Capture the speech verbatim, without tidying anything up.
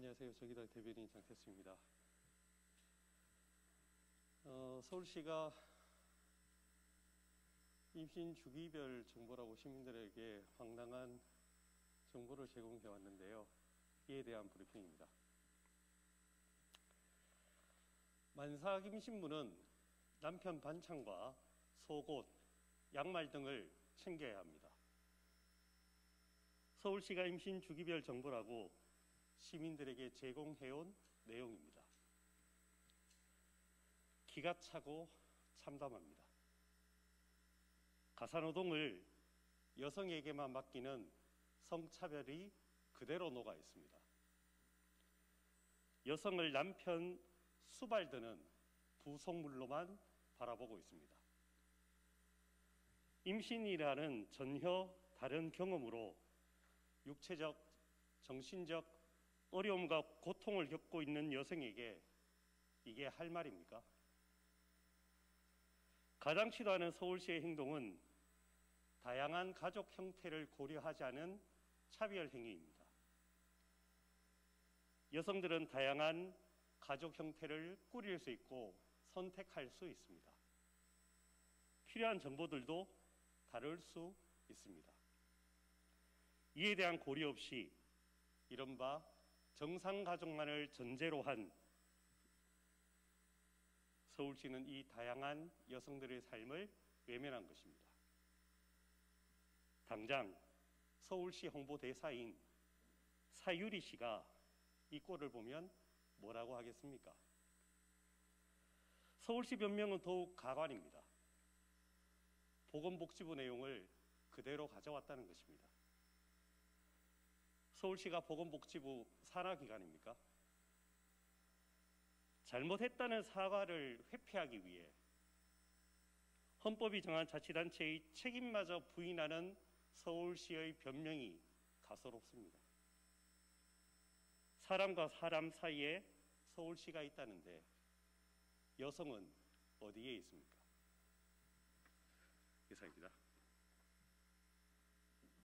안녕하세요. 정의당 대변인 장태수입니다. 어, 서울시가 임신 주기별 정보라고 시민들에게 황당한 정보를 제공해 왔는데요. 이에 대한 브리핑입니다. 만삭 임신부는 남편 반찬과 속옷, 양말 등을 챙겨야 합니다. 서울시가 임신 주기별 정보라고 시민들에게 제공해온 내용입니다. 기가 차고 참담합니다. 가사노동을 여성에게만 맡기는 성차별이 그대로 녹아 있습니다. 여성을 남편 수발드는 부속물로만 바라보고 있습니다. 임신이라는 전혀 다른 경험으로 육체적, 정신적 어려움과 고통을 겪고 있는 여성에게 이게 할 말입니까? 가당치도 않은 서울시의 행동은 다양한 가족 형태를 고려하지 않은 차별 행위입니다. 여성들은 다양한 가족 형태를 꾸릴 수 있고 선택할 수 있습니다. 필요한 정보들도 다를 수 있습니다. 이에 대한 고려 없이 이른바 정상가족만을 전제로 한 서울시는 이 다양한 여성들의 삶을 외면한 것입니다. 당장 서울시 홍보대사인 사유리 씨가 이 꼴을 보면 뭐라고 하겠습니까? 서울시 변명은 더욱 가관입니다. 보건복지부 내용을 그대로 가져왔다는 것입니다. 서울시가 보건복지부 산하기관입니까? 잘못했다는 사과를 회피하기 위해 헌법이 정한 자치단체의 책임마저 부인하는 서울시의 변명이 가소롭습니다. 사람과 사람 사이에 서울시가 있다는데 여성은 어디에 있습니까? 이상입니다.